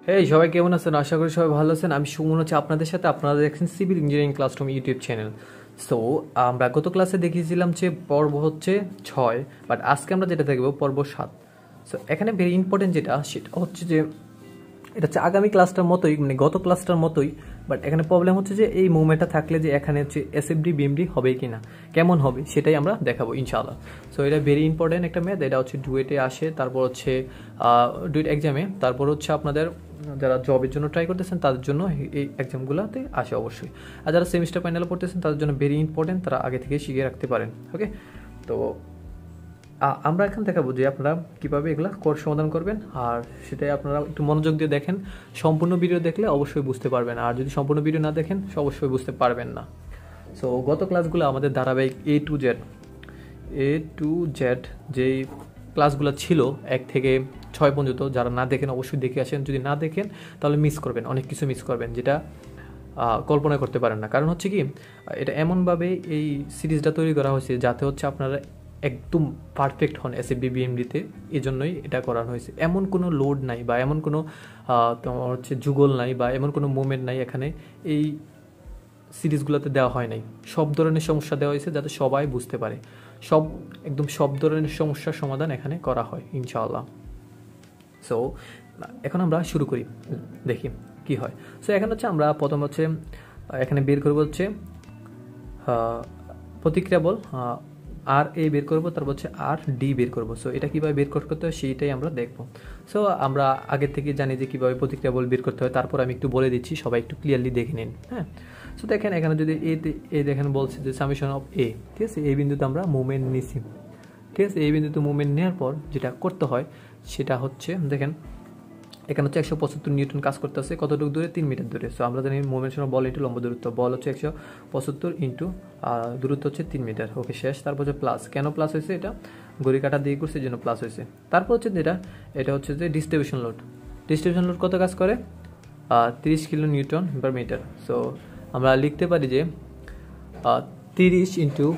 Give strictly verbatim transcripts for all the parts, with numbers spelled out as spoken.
এই সবাই কেমন আছেন? আশা করি সবাই ভালো আছেন। আমি সুমন হচ্ছে আপনাদের সাথে। আপনারা দেখছেন civil engineering classroom YouTube channel. So আমরা গত ক্লাসে দেখিয়েছিলাম যে পর্ব হচ্ছে ছয়, বাট আজকে আমরা যেটা দেখবো পর্ব সাত। সো এখানে ভেরি ইম্পর্টেন্ট যেটা সেটা হচ্ছে যে এটা হচ্ছে আগামী ক্লাসটার মতোই, মানে গত ক্লাসটার মতোই, বাট এখানে প্রবলেম হচ্ছে যে এই মুভমেন্টটা থাকলে যে এখানে হচ্ছে এসএফডি বিএমডি হবে কিনা, কেমন হবে সেটাই আমরা দেখাবো ইনশাআল্লাহ। সো এটা ভেরি ইম্পর্টেন্ট একটা ম্যাথ। এটা হচ্ছে ডুয়েটে আসে, তারপর হচ্ছে ডুয়েট এক্সামে, তারপর হচ্ছে আপনাদের যারা জবের জন্য ট্রাই করতেছেন তাদের জন্য এই এক্সামগুলোতে আসে অবশ্যই। আর যারা সেমিস্টার ফাইনালে পড়তেছেন তাদের জন্য ভেরি ইম্পর্টেন্ট, তারা আগে থেকে শিখে রাখতে পারেন। ওকে, তো আমরা এখন দেখাবো যে আপনারা কীভাবে এগুলো কর সমাধান করবেন, আর সেটাই আপনারা একটু মনোযোগ দিয়ে দেখেন। সম্পূর্ণ ভিডিও দেখলে অবশ্যই বুঝতে পারবেন, আর যদি সম্পূর্ণ ভিডিও না দেখেন অবশ্যই বুঝতে পারবেন না। সো গত ক্লাসগুলো আমাদের ধারাবাহিক A to Z A to Z যেই ক্লাসগুলো ছিল এক থেকে ছয় পর্যন্ত, যারা না দেখেন অবশ্যই দেখে আসেন। যদি না দেখেন তাহলে মিস করবেন, অনেক কিছু মিস করবেন যেটা কল্পনা করতে পারেন না। কারণ হচ্ছে কি, এটা এমনভাবে এই সিরিজটা তৈরি করা হয়েছে যাতে হচ্ছে আপনারা একদম পারফেক্ট হন এসএফডি বিএমডিতে, এই জন্যই এটা করানো হয়েছে। এমন কোনো লোড নাই বা এমন কোনো তোমার হচ্ছে যুগল নাই বা এমন কোনো মুভমেন্ট নাই এখানে এই সিরিজগুলোতে দেওয়া হয় নাই। সব ধরনের সমস্যা দেওয়া হয়েছে যাতে সবাই বুঝতে পারে, সব একদম সব ধরনের সমস্যার সমাধান এখানে করা হয় ইনশাআল্লাহ। সো এখন আমরা শুরু করি, দেখি কি হয়। সো এখন হচ্ছে আমরা প্রথম হচ্ছে এখানে বের করবো হচ্ছে প্রতিক্রিয়া বল আর এ বের করবো, তারপর হচ্ছে আর ডি বের করবো। সো এটা কীভাবে বের করতে হয় সেইটাই আমরা দেখবো। সো আমরা আগে থেকে জানি যে কীভাবে প্রতিক্রিয়া বল বের করতে হয়, তারপর আমি একটু বলে দিচ্ছি, সবাই একটু ক্লিয়ারলি দেখে নিন। হ্যাঁ, সো দেখেন এখানে যদি এতে এ দেখেন বলছে যে সামেশন অফ এ, ঠিক আছে, এই বিন্দুতে আমরা মুভমেন্ট নিছি, ঠিক আছে। এই বিন্দুতে মুভমেন্ট নেওয়ার পর যেটা করতে হয় সেটা হচ্ছে দেখেন এখানে হচ্ছে একশো পঁচাত্তর নিউটন কাজ করতে আছে কতটুকু দূরে, তিন মিটার দূরে। সো আমরা জানি মোমেন্টেশন বল ইন্টু লম্ব দূরত্ব, বল হচ্ছে একশো পঁচাত্তর ইন্টু দূরত্ব হচ্ছে তিন মিটার। ওকে, শেষ। তারপর হচ্ছে প্লাস, কেন প্লাস হয়েছে, এটা ঘড়ি কাটা দিয়ে করছে এই জন্য প্লাস হয়েছে। তারপর হচ্ছে যেটা এটা হচ্ছে যে ডিস্ট্রিবিউশন লোড। ডিস্ট্রিবিউশন লোড কত কাজ করে, তিরিশ kilo newton per metre. So আমরা লিখতে পারি যে তিরিশ ইন্টু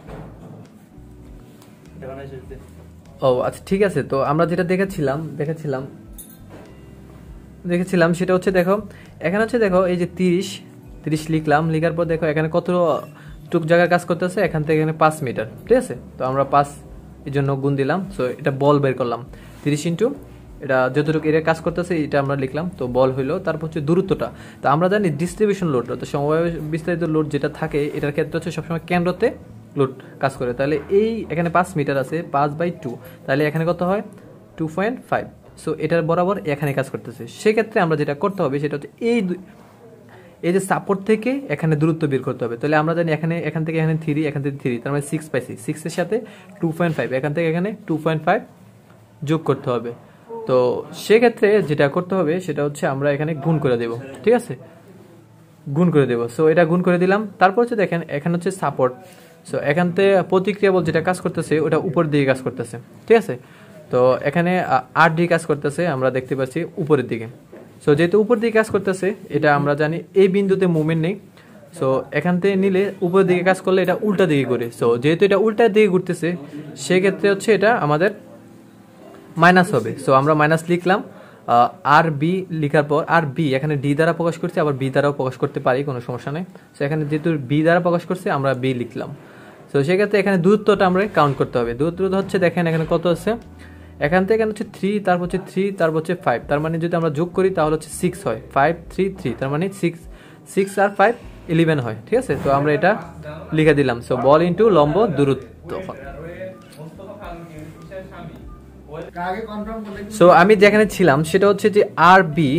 ও আচ্ছা ঠিক আছে। তো আমরা যেটা দেখেছিলাম দেখেছিলাম দেখেছিলাম সেটা হচ্ছে দেখো এখানে হচ্ছে দেখো এই যে তিরিশ তিরিশ লিখলাম, লিখার পর দেখো এখানে কত টুক জায়গায় কাজ করতেছে, এখান থেকে এখানে পাঁচ মিটার, ঠিক আছে। তো আমরা পাঁচ এই জন্য গুণ দিলাম। সো এটা বল বের করলাম, তিরিশ ইন্টু এটা যতটুকু এরিয়া কাজ করতেছে এটা আমরা লিখলাম, তো বল হইলো। তারপর হচ্ছে দূরত্বটা, তো আমরা জানি ডিস্ট্রিবিউশন লোড, তো সমবায় বিস্তারিত লোড যেটা থাকে এটার ক্ষেত্রে হচ্ছে সবসময় কেন্দ্রতে লোড কাজ করে। তাহলে এই এখানে পাঁচ মিটার আছে, পাঁচ বাই টু, তাহলে এখানে কত হয়, টু পয়েন্ট ফাইভ। সো এটার বরাবর এখানে কাজ করতেছে। সেক্ষেত্রে আমরা যেটা করতে হবে সেটা হচ্ছে এই এই যে সাপোর্ট থেকে এখানে দূরত্ব বের করতে হবে। তাহলে আমরা জানি এখানে এখান থেকে এখানে থ্রি, এখান থেকে থ্রি, তার মানে সিক্স পাইছি। সিক্সের সাথে টু পয়েন্ট ফাইভ, এখান থেকে এখানে টু পয়েন্ট ফাইভ যোগ করতে হবে। তো সেক্ষেত্রে যেটা করতে হবে সেটা হচ্ছে আমরা এখানে গুণ করে দেব, ঠিক আছে, গুণ করে দেব। সো এটা গুণ করে দিলাম। তারপর হচ্ছে দেখেন এখানে হচ্ছে সাপোর্ট। সো এখান থেকে প্রতিক্রিয়া বল যেটা কাজ করতেছে ওটা উপর দিকে কাজ করতেছে, ঠিক আছে। তো এখানে আর ডি কাজ করতেছে, আমরা দেখতে পাচ্ছি উপরের দিকে। সো যেহেতু উপর দিকে কাজ করতেছে এটা আমরা জানি এই বিন্দুতে মুভমেন্ট নেই। সো এখান থেকে নিলে উপরের দিকে কাজ করলে এটা উল্টা দিকে ঘুরে। সো যেহেতু এটা উল্টা দিকে ঘুরতেছে সেক্ষেত্রে হচ্ছে এটা আমাদের মাইনাস হবে। সো আমরা মাইনাস লিখলাম। আর বি লিখার পর আর বি এখানে ডি দ্বারা প্রকাশ করছে, আবার বি দ্বারাও প্রকাশ করতে পারি, কোনো সমস্যা নেই। সো এখানে যেহেতু বি দ্বারা প্রকাশ করছে আমরা বি লিখলাম। সো সেক্ষেত্রে এখানে দূরত্বটা আমরা কাউন্ট করতে হবে। দূরত্ব হচ্ছে দেখেন এখানে কত আছে, এখান থেকে এখানে হচ্ছে থ্রি, তারপর হচ্ছে থ্রি, তারপর হচ্ছে ফাইভ, তার মানে যদি আমরা যোগ করি তাহলে হচ্ছে সিক্স হয়, ফাইভ থ্রি থ্রি, তার মানে সিক্স সিক্স আর ফাইভ ইলেভেন হয়, ঠিক আছে। তো আমরা এটা লিখে দিলাম। সো বল ইন্টু লম্ব দূরত্ব। সো আমি যেখানে ছিলাম সেটা হচ্ছে যে আর বি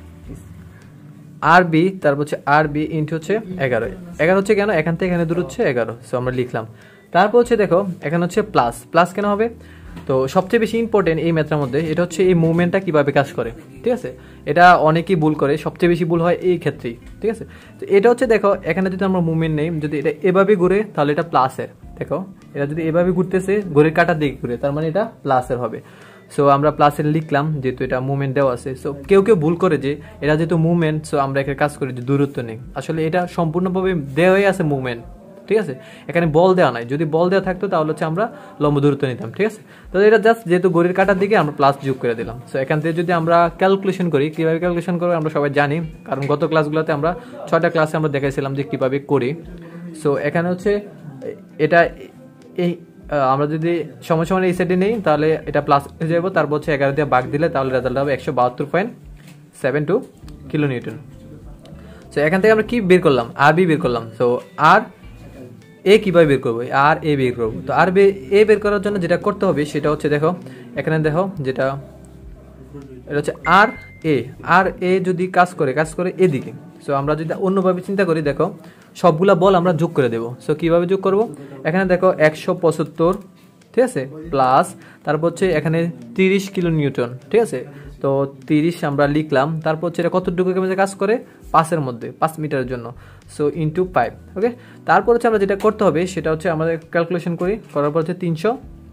আর বি তারপর হচ্ছে আর বি ইন্টু হচ্ছে এগারো। এগারো হচ্ছে কেন, এখান থেকে এখানে দূর হচ্ছে এগারো। সো আমরা লিখলাম। তারপর হচ্ছে দেখো এখানে হচ্ছে প্লাস। প্লাস কেন হবে, তো সবচেয়ে বেশি ইম্পর্টেন্ট এই ম্যাথটার মধ্যে এটা হচ্ছে এই মুভমেন্টটা কিভাবে কাজ করে, ঠিক আছে। এটা অনেকেই ভুল করে, সবচেয়ে বেশি ভুল হয় এই ক্ষেত্রেই, ঠিক আছে। তো এটা হচ্ছে দেখো এখানে যদি আমরা মুভমেন্ট নেই, যদি এটা এভাবে ঘুরে তাহলে এটা প্লাসের, দেখো এটা যদি এভাবে ঘুরতেছে ঘড়ির কাটার দিকে ঘুরে তার মানে এটা প্লাসের হবে। সো আমরা প্লাসের লিখলাম যেহেতু এটা মুভমেন্ট দেওয়া আছে। সো কেউ কেউ ভুল করে যে এটা যেহেতু মুভমেন্ট সো আমরা এখানে কাজ করি যে দূরত্ব নেই, আসলে এটা সম্পূর্ণভাবে দেওয়াই আছে মুভমেন্ট, ঠিক আছে, এখানে বল দেওয়া নাই, যদি বল দেওয়া থাকতো তাহলে হচ্ছে আমরা লম্ব দূরত্ব নিতাম। ঠিক আছে, তো এটা জাস্ট যেহেতু ঘড়ির কাঁটার দিকে আমরা প্লাস যোগ করে দিলাম। সো এখান থেকে যদি আমরা ক্যালকুলেশন করি, কীভাবে ক্যালকুলেশন করবো আমরা সবাই জানি, কারণ গত ক্লাসগুলোতে আমরা ছয়টা ক্লাসে আমরা দেখাইছিলাম যে কীভাবে করি। সো এখানে হচ্ছে এটা এই আমরা যদি সময় সমান এই সাইডে নেই তাহলে এটা প্লাস হয়ে যাবো, তারপর হচ্ছে এগারো দিয়ে ভাগ দিলে তাহলে রেজাল্ট হবে একশো বাহাত্তর point seven two kilo newton. So এখান থেকে আমরা কি বের করলাম, আর বি বের করলাম। সো আর এ কীভাবে বের করবো, আর এ বের করবো। তো আর এ বের করার জন্য যেটা করতে হবে সেটা হচ্ছে দেখো এখানে দেখো যেটা এটা হচ্ছে আর এ, আর এ যদি কাজ করে কাজ করে এদিকে। সো আমরা যদি অন্যভাবে চিন্তা করি, দেখো সবগুলা বল আমরা যোগ করে দেবো। সো কীভাবে যোগ করব, এখানে দেখো একশো পঁচাত্তর, ঠিক আছে, প্লাস তারপর হচ্ছে এখানে তিরিশ কিলো নিউটন, ঠিক আছে, তো তিরিশ আমরা লিখলাম। তারপর হচ্ছে এটা কতটুকু কাজ করে, পাঁচের মধ্যে, পাঁচ মিটারের জন্য। So into five, okay. তারপর হচ্ছে আমরা যেটা করতে হবে সেটা হচ্ছে আমাদের ক্যালকুলেশন করি, করার পর হচ্ছে তিনশো।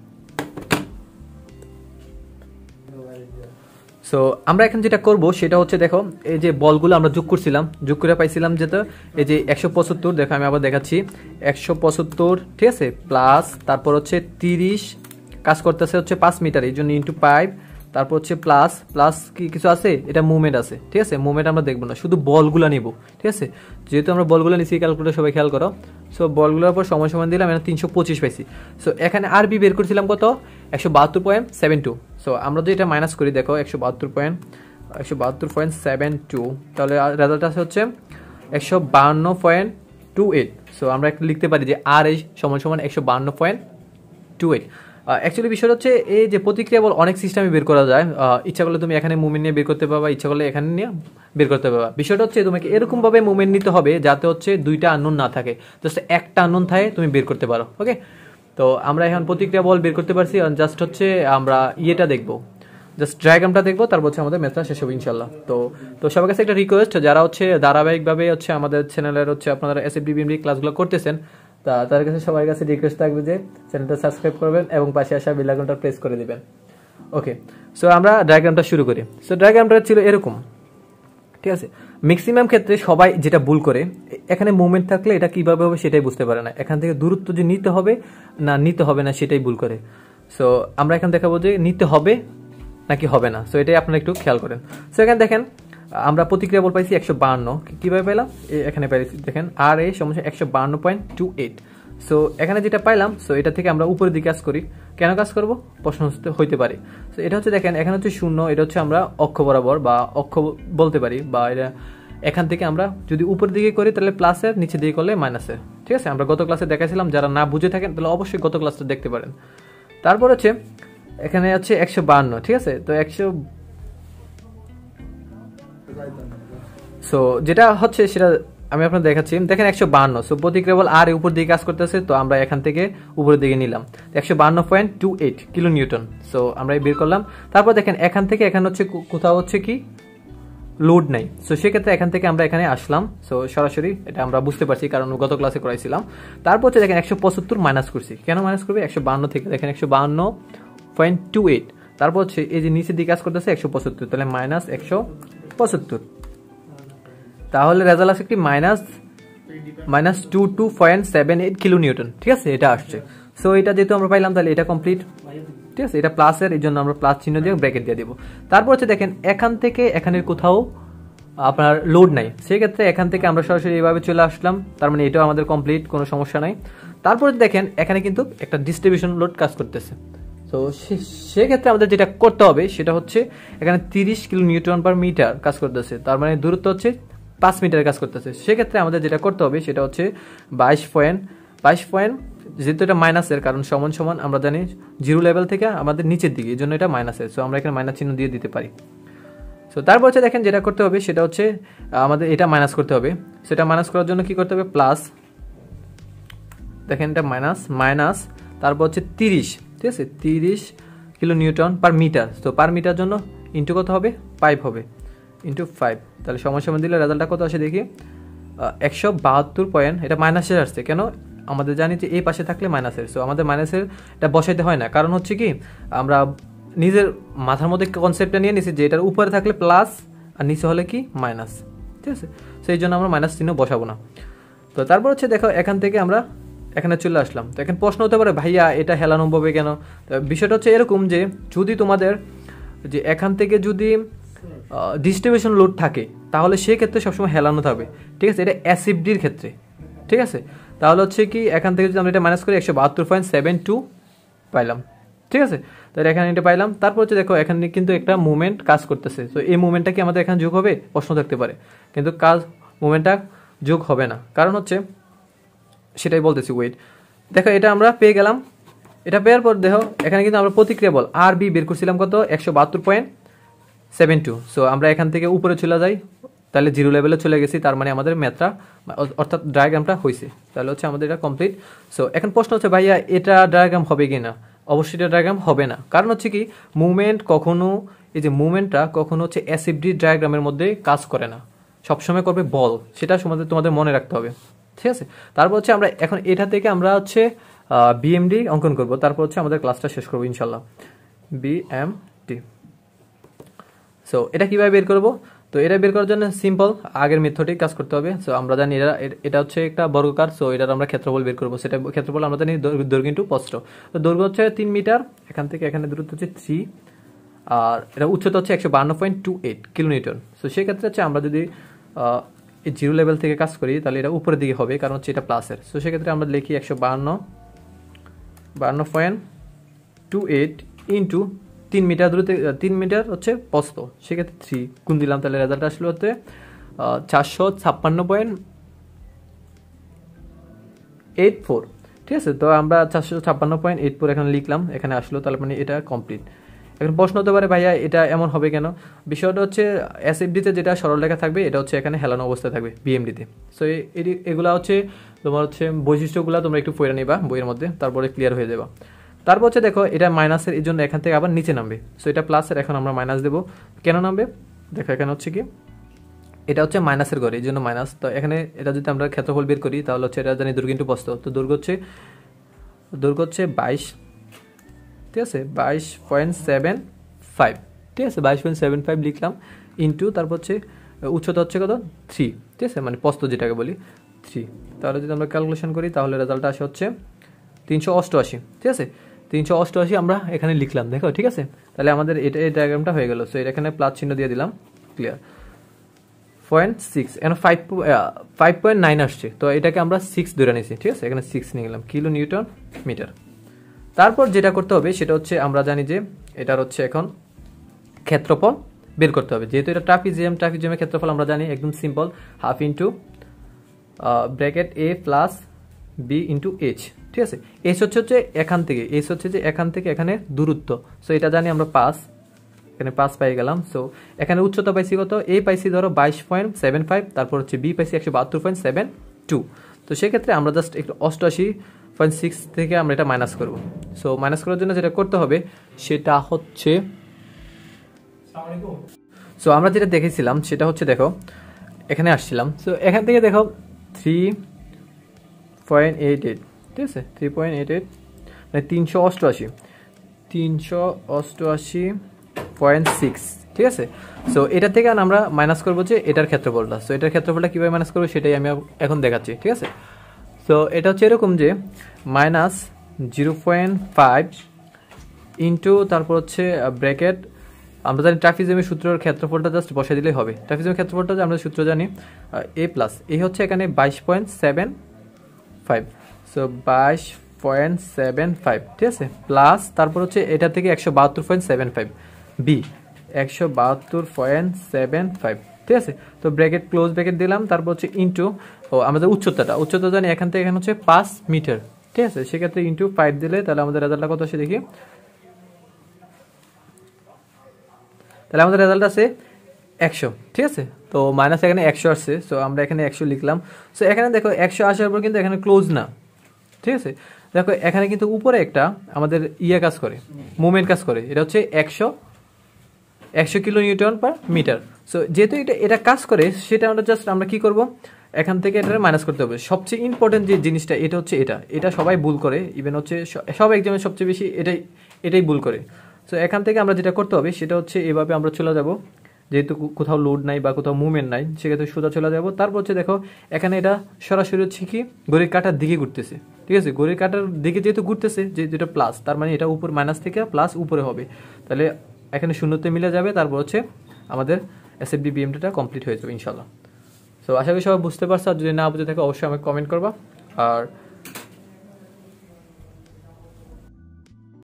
সো আমরা এখন যেটা করব সেটা হচ্ছে দেখো এই যে বলগুলো আমরা যোগ করছিলাম, যোগ করে পাইছিলাম যেটা এই যে একশো পঁচাত্তর, দেখো আমি আবার দেখাচ্ছি একশো পঁচাত্তর, ঠিক আছে, প্লাস তারপর হচ্ছে তিরিশ কাজ করতেছে হচ্ছে পাঁচ মিটার, এই জন্য ইন্টু ফাইভ, তারপর হচ্ছে প্লাস প্লাস কি কিছু আছে, এটা মুভমেন্ট আছে, ঠিক আছে, মুভমেন্ট আমরা দেখবো না, শুধু বলগুলো নিব, ঠিক আছে, যেহেতু আমরা বলগুলো নিচ্ছি ক্যালকুলেটর সবাই খেয়াল করো। সো বলগুলোর পর সময় সমান দিলাম, এখানে তিনশো পঁচিশ পাইছি। সো এখানে আর বি বের করছিলাম কত, একশো বাহাত্তর পয়েন্ট সেভেন টু। সো আমরা যদি এটা মাইনাস করি, দেখো একশো বাহাত্তর পয়েন্ট একশো বাহাত্তর পয়েন্ট সেভেন টু, তাহলে রেজাল্ট আছে হচ্ছে একশো বাহান্ন পয়েন্ট টু এইট। সো আমরা একটু লিখতে পারি যে আর এই সমান সমান একশো বাহান্ন পয়েন্ট টু এইট। অ্যাকচুয়ালি বিষয় হচ্ছে এই যে প্রতিক্রিয়া বল অনেক সিস্টেমে বের করা যায়, ইচ্ছা করলে তুমি এখানে মুভমেন্ট নিয়ে বের করতে পারবা, ইচ্ছা করলে এখানে নিয়ে বের করতে পারবা। বিষয়টা হচ্ছে তোমাকে এরকমভাবে মুভমেন্ট নিতে হবে যাতে হচ্ছে দুইটা আননোন না থাকে, জাস্ট একটা আননোন থাকে তুমি বের করতে পারো, ওকে। তো আমরা এখন প্রতিক্রিয়া বল বের করতে পারছি, জাস্ট হচ্ছে আমরা ইয়েটা দেখবো, জাস্ট ডায়াগ্রামটা দেখবো, তারপর হচ্ছে আমাদের ম্যাথটা শেষ হবে ইনশাল্লাহ। তো তো সবার কাছে একটা রিকোয়েস্ট, যারা হচ্ছে ধারাবাহিকভাবে হচ্ছে আমাদের চ্যানেলের হচ্ছে আপনারা এসএফডি বিএমডি ক্লাসগুলো করতেছেন, তা তার কাছে সবার কাছে রিকোয়েস্ট থাকবে যে চ্যানেলটা সাবস্ক্রাইব করবেন এবং পাশে আসা বেল আইকনটা প্রেস করে দিবেন, ওকে। সো আমরা ডায়াগ্রামটা শুরু করি। সো ডায়াগ্রামটা ছিল এরকম, ঠিক আছে। ম্যাক্সিমাম ক্ষেত্রে সবাই যেটা ভুল করে, এখানে মুভমেন্ট থাকলে এটা কিভাবে হবে সেটাই বুঝতে পারে না, এখান থেকে দূরত্ব যে নিতে হবে না নিতে হবে না সেটাই ভুল করে। সো আমরা এখন দেখাবো যে নিতে হবে নাকি হবে না, সো এটাই আপনারা একটু খেয়াল করেন। সো এখানে দেখেন আমরা প্রতিক্রিয়া বল পাইছি একশো বাহান্ন, কীভাবে পেলাম, এখানে পাইছি দেখেন আর এই সমস্যা একশো বাহান্ন পয়েন্ট টু এইট। সো এখানে যেটা পাইলাম, সো এটা থেকে আমরা উপরের দিকে কাজ করি, কেন কাজ করব প্রশ্ন হইতে পারে। সো এটা হচ্ছে দেখেন এখানে হচ্ছে শূন্য, এটা হচ্ছে আমরা অক্ষ বরাবর বা অক্ষ বলতে পারি, বা এটা এখান থেকে আমরা যদি উপরের দিকে করি তাহলে প্লাসের, নিচে দিকে করলে মাইনাসের, ঠিক আছে। আমরা গত ক্লাসে দেখাইছিলাম, যারা না বুঝে থাকেন তাহলে অবশ্যই গত ক্লাসটা দেখতে পারেন। তারপর হচ্ছে এখানে হচ্ছে একশো বাহান্ন, ঠিক আছে, তো একশো সো যেটা হচ্ছে সেটা আমি আপনার দেখাচ্ছি, দেখেন একশো বাহান্ন। সো প্রতিক্রিয়া বল আর উপর দিকে কাজ করতেছে, তো আমরা এখান থেকে উপরের দিকে নিলাম একশো বাহান্ন point two eight kilo newton. So আমরা বের করলাম। তারপর দেখেন এখান থেকে এখানে হচ্ছে কোথাও হচ্ছে কি লোড নাই, সো সেক্ষেত্রে এখান থেকে আমরা এখানে আসলাম। সো সরাসরি এটা আমরা বুঝতে পারছি কারণ গত ক্লাসে করাইছিলাম। তারপর হচ্ছে দেখেন একশো পঁচাত্তর মাইনাস করছি, কেন মাইনাস করবে, একশো বাহান্ন থেকে দেখেন একশো বাহান্ন পয়েন্ট টু এইট, তারপর হচ্ছে এই যে নিচের দিকে কাজ করতেছে একশো পঁচাত্তর, তাহলে মাইনাস একশো পঁচাত্তর, তাহলে রেজাল্ট আসছে একটি minus minus two two point seven eight kilo newton, ঠিক আছে, এটা আসছে। সো এটা যেহেতু আমরা পাইলাম তাহলে এটা কমপ্লিট, ঠিক আছে, এটা প্লাসের, এই জন্য আমরা প্লাস চিহ্ন দিয়ে ব্র্যাকেট দিয়ে দেবো। তারপর হচ্ছে দেখেন এখান থেকে এখানের কোথাও আপনার লোড নাই, সেক্ষেত্রে এখান থেকে আমরা সরাসরি এইভাবে চলে আসলাম, তার মানে এটাও আমাদের কমপ্লিট, কোনো সমস্যা নাই। তারপর দেখেন এখানে কিন্তু একটা ডিস্ট্রিবিউশন লোড কাজ করতেছে, তো সেক্ষেত্রে আমাদের যেটা করতে হবে সেটা হচ্ছে এখানে তিরিশ কিলো নিউটন পার মিটার কাজ করতেছে, তার মানে দূরত্ব হচ্ছে পাঁচ মিটার কাজ করতেছে। সেক্ষেত্রে আমাদের যেটা করতে হবে সেটা হচ্ছে বাইশ পয়েন্ট বাইশ পয়েন্ট যেহেতু এটা মাইনাসের, কারণ সমান সমান আমরা জানি জিরো লেভেল থেকে আমাদের নিচের দিকে, এই জন্য এটা মাইনাসের। সো আমরা এখানে মাইনাস চিহ্ন দিয়ে দিতে পারি। সো তারপর হচ্ছে দেখেন যেটা করতে হবে সেটা হচ্ছে আমাদের এটা মাইনাস করতে হবে, সেটা মাইনাস করার জন্য কি করতে হবে, প্লাস, দেখেন এটা মাইনাস মাইনাস তারপর হচ্ছে তিরিশ, ঠিক আছে, তিরিশ কিলো নিউটন পার মিটার। তো পার মিটার জন্য ইন্টু কত হবে, ফাইভ হবে, ইন্টু ফাইভ, তাহলে সময় সময় দিলে রেজাল্টটা কত আসে দেখি, একশো বাহাত্তর পয়েন্ট, এটা মাইনাসের আসছে, কেন আমাদের জানি যে এই পাশে থাকলে মাইনাসের। সো আমাদের মাইনাসের এটা বসাইতে হয় না, কারণ হচ্ছে কি আমরা নিজের মাথার মধ্যে কনসেপ্টটা নিয়ে নিছি যে এটার উপরে থাকলে প্লাস আর নিচে হলে কি মাইনাস, ঠিক আছে, সেই জন্য আমরা মাইনাস চিহ্ন বসাবো না। তো তারপর হচ্ছে দেখো এখান থেকে আমরা এখানে চলে আসলাম। তো এখন প্রশ্ন হতে পারে ভাইয়া এটা হেলানো হবে কেন? বিষয়টা হচ্ছে এরকম যে যদি তোমাদের যে এখান থেকে যদি ডিস্ট্রিবিউশন লোড থাকে তাহলে সেক্ষেত্রে সবসময় হেলানো থাকবে, ঠিক আছে? এটা এসএফডির ক্ষেত্রে, ঠিক আছে? তাহলে হচ্ছে কি এখান থেকে যদি আমরা এটা মাইনাস করি একশো বাহাত্তর পয়েন্ট সেভেন টু পাইলাম, ঠিক আছে? তাহলে এখানে এটা পাইলাম। তারপর হচ্ছে দেখো এখানে কিন্তু একটা মুভমেন্ট কাজ করতেছে, তো এই মুভমেন্টটা কি আমাদের এখানে যোগ হবে? প্রশ্ন থাকতে পারে, কিন্তু কাজ মুভমেন্টটা যোগ হবে না, কারণ হচ্ছে সেটাই বলতেছি। ওয়েট, দেখো এটা আমরা পেয়ে গেলাম। এটা পেয়ার পর দেখো এখানে কিন্তু আমরা প্রতিক্রিয়া বল আর বি বের করছিলাম কত? একশো বাহাত্তর পয়েন্ট সেভেন টু। সো আমরা এখান থেকে উপরে চলে যাই, তাহলে জিরো লেভেলে চলে গেছি, তার মানে আমাদের ম্যাথটা অর্থাৎ ডায়াগ্রামটা হয়েছে, তাহলে হচ্ছে আমাদের এটা কমপ্লিট। সো এখন প্রশ্ন হচ্ছে ভাইয়া এটা ডায়াগ্রাম হবে কি না? অবশ্যই এটা ডায়াগ্রাম হবে না, কারণ হচ্ছে কি মুভমেন্ট কখনো, এই যে মুভমেন্টটা কখনো হচ্ছে এসএফডি ডায়াগ্রামের মধ্যে কাজ করে না, সবসময় করবে বল, সেটা তোমাদের তোমাদের মনে রাখতে হবে, ঠিক আছে? তারপর হচ্ছে আমরা এখন এটা থেকে আমরা হচ্ছে বিএমডি অঙ্কন করব, তারপর হচ্ছে আমাদের ক্লাসটা শেষ করবো ইনশাল্লাহ। বিএমডি, সো এটা কিভাবে বের করব? তো এটা বের করার জন্য সিম্পল আগের মেথডেই কাজ করতে হবে। সো আমরা জানি এটা এটা হচ্ছে একটা বর্গাকার, সো এটার আমরা ক্ষেত্রফল বের করবো। সেটা ক্ষেত্রফল আমরা জানি দৈর্ঘ্য ইন্টু প্রস্থ। তো দৈর্ঘ্য হচ্ছে তিন মিটার, এখান থেকে এখানে দূরত্ব হচ্ছে থ্রি, আর এটা উচ্চতা হচ্ছে একশো বান্ন point two eight kilometre. So সেক্ষেত্রে হচ্ছে আমরা যদি এই জিরো লেভেল থেকে কাজ করি তাহলে এটা উপরের দিকে হবে, কারণ হচ্ছে এটা প্লাসের। সো সেক্ষেত্রে আমরা লিখি একশো বান্ন বান্ন পয়েন্ট টু এইট ইন্টু তিন মিটার দূরত্বে, তিন মিটার হচ্ছে প্রস্থ, সেক্ষেত্রে থ্রি গুণ দিলাম, তাহলে রেজাল্ট আসলো হচ্ছে চারশো ছাপ্পান্ন পয়েন্ট এইট ফোর, ঠিক আছে? তো আমরা চারশো ছাপ্পান্ন পয়েন্ট এইট ফোর এখানে লিখলাম, এখানে আসলো, তাহলে মানে এটা কমপ্লিট। এখন প্রশ্ন হতে পারে ভাইয়া এটা এমন হবে কেন? বিষয়টা হচ্ছে এসএফডিতে যেটা সরলরেখা থাকবে এটা হচ্ছে এখানে হেলানো অবস্থায় থাকবে বিএমডিতে। সো এগুলা হচ্ছে তোমার হচ্ছে বৈশিষ্ট্যগুলো তোমরা একটু পড়ে নিবা বইয়ের মধ্যে, তারপরে ক্লিয়ার হয়ে যাবা। তারপর হচ্ছে দেখো এটা মাইনাসের, এই জন্য এখান থেকে আবার নিচে নামবে। সো এটা প্লাসের, এখন আমরা মাইনাস দেবো। কেন নামবে? দেখো এখানে হচ্ছে কি এটা হচ্ছে মাইনাসের ঘরে, এই জন্য মাইনাস। তো এখানে এটা যদি আমরা ক্ষেত্রফল বের করি তাহলে হচ্ছে এটা জানি দৈর্ঘ্য ইন্টু প্রস্থ। তো দৈর্ঘ্য হচ্ছে দৈর্ঘ্য হচ্ছে বাইশ, ঠিক আছে? বাইশ পয়েন্ট সেভেন ফাইভ, ঠিক আছে? বাইশ পয়েন্ট সেভেন ফাইভ লিখলাম ইন্টু তারপর হচ্ছে উচ্চতা হচ্ছে কত? থ্রি, ঠিক আছে? মানে প্রস্থ যেটাকে বলি থ্রি। তাহলে যদি আমরা ক্যালকুলেশন করি তাহলে রেজাল্টটা আসে হচ্ছে তিনশো অষ্টআশি, ঠিক আছে? তিনশো অষ্টআশি আমরা এখানে লিখলাম, দেখো, ঠিক আছে? তাহলে আমাদের এটা এই ডায়াগ্রামটা হয়ে গেল। সো এটা এখানে প্লাস চিহ্ন দিয়ে দিলাম, ক্লিয়ার। পয়েন্ট সিক্স, এখন ফাইভ ফাইভ পয়েন্ট নাইন আসছে, তো এটাকে আমরা সিক্স ধরে নিয়েছি, ঠিক আছে? এখানে সিক্স নিয়ে গেলাম, কিলো নিউটন মিটার। তারপর যেটা করতে হবে সেটা হচ্ছে আমরা জানি যে এটার হচ্ছে এখন ক্ষেত্রফল বের করতে হবে, যেহেতু এটা ট্রাপিজিয়াম, ট্রাপিজিয়ামের ক্ষেত্রফল আমরা জানি একদম simple, half into bracket A plus B into H, ঠিক আছে? এইচ হচ্ছে হচ্ছে এখান থেকে, এইচ হচ্ছে যে এখান থেকে এখানে দূরত্ব। সো এটা জানি আমরা পাঁচ, এখানে পাঁচ পাই গেলাম। সো এখানে উচ্চতা পাইছি কত? এ পাইছি ধরো বাইশ পয়েন্ট সেভেন ফাইভ, তারপর হচ্ছে বি পাইছি একশো বাহাত্তর পয়েন্ট সেভেন টু। তো সেক্ষেত্রে আমরা জাস্ট একটু অষ্টআশি পয়েন্ট সিক্স থেকে আমরা এটা মাইনাস করবো। সো মাইনাস করার জন্য যেটা করতে হবে সেটা হচ্ছে, সো আমরা যেটা দেখেছিলাম সেটা হচ্ছে দেখো এখানে আসছিলাম। সো এখান থেকে দেখো থ্রি পয়েন্ট এইট এইট, ঠিক আছে? থ্রি পয়েন্ট এইট এইট মানে তিনশো অষ্টআশি, তিনশো অষ্টআশি পয়েন্ট সিক্স, ঠিক আছে? সো এটা থেকে আমরা মাইনাস করবো যে এটার ক্ষেত্রফলটা। সো এটার ক্ষেত্রফলটা কীভাবে মাইনাস করবো সেটাই আমি এখন দেখাচ্ছি, ঠিক আছে? সো এটা হচ্ছে এরকম যে minus zero point five into তারপর হচ্ছে ব্র্যাকেট, আমরা জানি ট্রাপিজিয়ামের সূত্রের ক্ষেত্রফলটা জাস্ট বসে দিলেই হবে। ট্রাপিজিয়ামের ক্ষেত্রফলটা আমরা সূত্র জানি এ প্লাস, এই হচ্ছে এখানে বাইশ পয়েন্ট সেভেন ফাইভ, সো বাইশ পয়েন্ট সেভেন ফাইভ, ঠিক আছে? প্লাস তারপর হচ্ছে এটা থেকে একশো বাহাত্তর পয়েন্ট সেভেন ফাইভ, বি একশো বাহাত্তর পয়েন্ট সেভেন ফাইভ, ঠিক আছে? তো ব্র্যাকেট ক্লোজ ব্র্যাকেট দিলাম, তারপর হচ্ছে ইন্টু ও আমাদের উচ্চতাটা, উচ্চতা জানি এখান থেকে এখানে হচ্ছে পাঁচ মিটার, ঠিক আছে? সেক্ষেত্রে ইন্টু ফাইভ দিলে তাহলে আমাদের রেজাল্টটা কত আসে দেখি। তাহলে আমাদের রেজাল্ট আছে একশো, ঠিক আছে? তো মাইনাস এখানে একশো আসছে, সো আমরা এখানে একশো লিখলাম। সো এখানে দেখো একশো আসার পর কিন্তু এখানে ক্লোজ না, ঠিক আছে? দেখো এখানে কিন্তু উপরে একটা আমাদের ইয়ে কাজ করে, মুভমেন্ট কাজ করে, এটা হচ্ছে একশো একশো kilo newton per metre. So যেহেতু এটা এটা কাজ করে সেটা আমরা জাস্ট আমরা কি করব, এখান থেকে এটা মাইনাস করতে হবে। সবচেয়ে ইম্পর্টেন্ট যে জিনিসটা এটা হচ্ছে এটা এটা সবাই ভুল করে, ইভেন হচ্ছে সব এক্সামে সবচেয়ে বেশি এটাই এটাই ভুল করে। সো এখান থেকে আমরা যেটা করতে হবে সেটা হচ্ছে এভাবে আমরা চলে যাব যেহেতু কোথাও লোড নাই বা কোথাও মুভমেন্ট নাই, সেক্ষেত্রে সোজা চলে যাবো। তারপর হচ্ছে দেখো এখানে এটা সরাসরি হচ্ছে কি ঘড়ির কাঁটার দিকে ঘুরতেছে, ঠিক আছে? ঘড়ির কাঁটার দিকে যেহেতু ঘুরতেছে, যে যেটা প্লাস, তার মানে এটা উপর মাইনাস থেকে প্লাস উপরে হবে, তাহলে এখানে শূন্যতে মিলে যাবে। তারপর হচ্ছে আমাদের এসএফডি বিএমডিটা কমপ্লিট হয়ে যাবে ইনশাল্লাহ। তো আশা করি সবাই বুঝতে পারছো, আর যদি না বুঝে থাকে অবশ্যই আমাকে কমেন্ট করবা। আর